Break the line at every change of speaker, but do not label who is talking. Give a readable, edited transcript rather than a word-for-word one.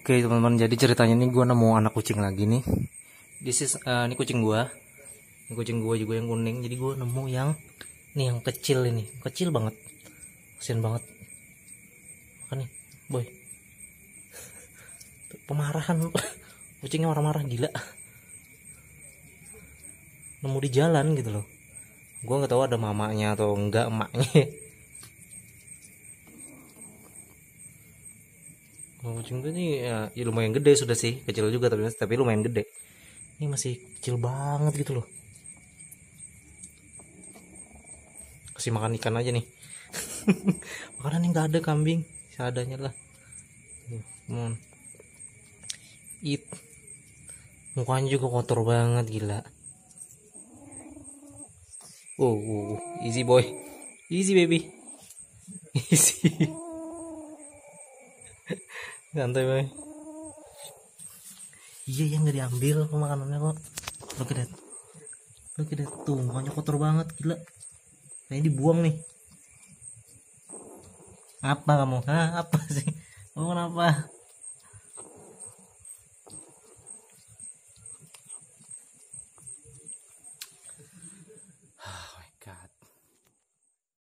Oke teman-teman, jadi ceritanya nih gue nemu anak kucing lagi nih. Ini kucing gue. Ini kucing gue juga yang kuning. Jadi gue nemu yang yang kecil ini, kecil banget. Kasian banget. Makan nih, boy. Pemarahan, kucingnya marah-marah gila. Nemu di jalan gitu loh. Gue nggak tahu ada mamanya atau enggak emaknya. Kucing tuh nih ya lumayan gede sudah sih, kecil juga tapi lumayan gede. Ini masih kecil banget gitu loh. Kasih makan ikan aja nih. Makanan yang nggak ada, kambing seadanya lah. Eat. Mukanya juga kotor banget gila. Easy boy, easy baby, easy. Santai boy. Iya yang nggak diambil makanannya kok. Look at that tuh, mukanya kotor banget gila. Kayaknya dibuang nih. Apa kamu? Hah, apa sih? Kamu kenapa?